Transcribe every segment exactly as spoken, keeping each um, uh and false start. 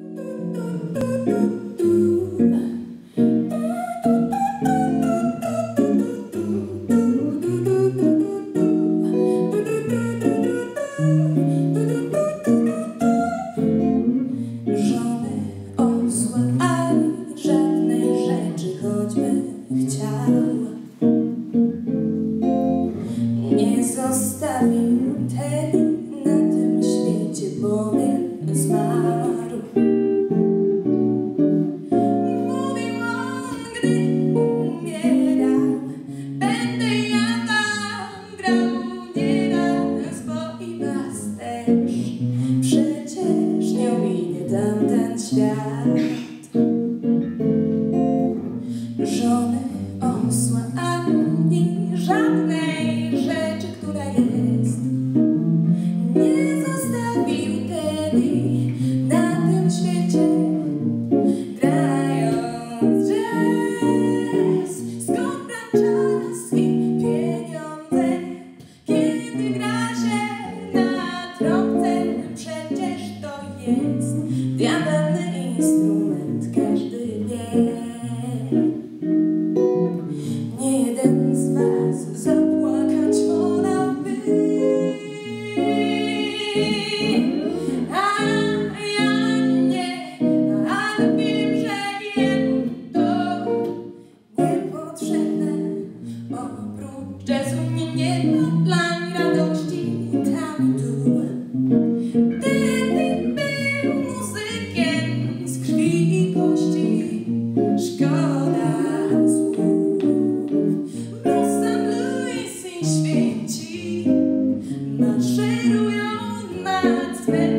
Nie zostawił tej na tym świecie, bowiem zmarł. Mówił on, gdy umierał: będę ja wam grał nie raz, bo i was też. Przecież nie minie tamten świat. Żony osła ani żadnej rzeczy, która jest, nie zostawił wtedy na tym świecie, grając jazz. Skąd brać czas i pieniądze, kiedy gra się na trąbce? Przecież to jest diabelny instrument, każdy wie. Nie jeden z was zapłakać wolałby, a ja nie, ale wiem, że jemu to niepotrzebne. Oprócz jazzu nie, nie ma dla radości tam i tu. Wtedy był muzykiem z krwi i kości, szkoda słów. Bo Sam Louis i święci maszerują na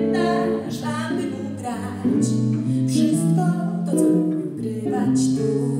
cmentarz, aby mu grać wszystko to, co lubił grywać tu.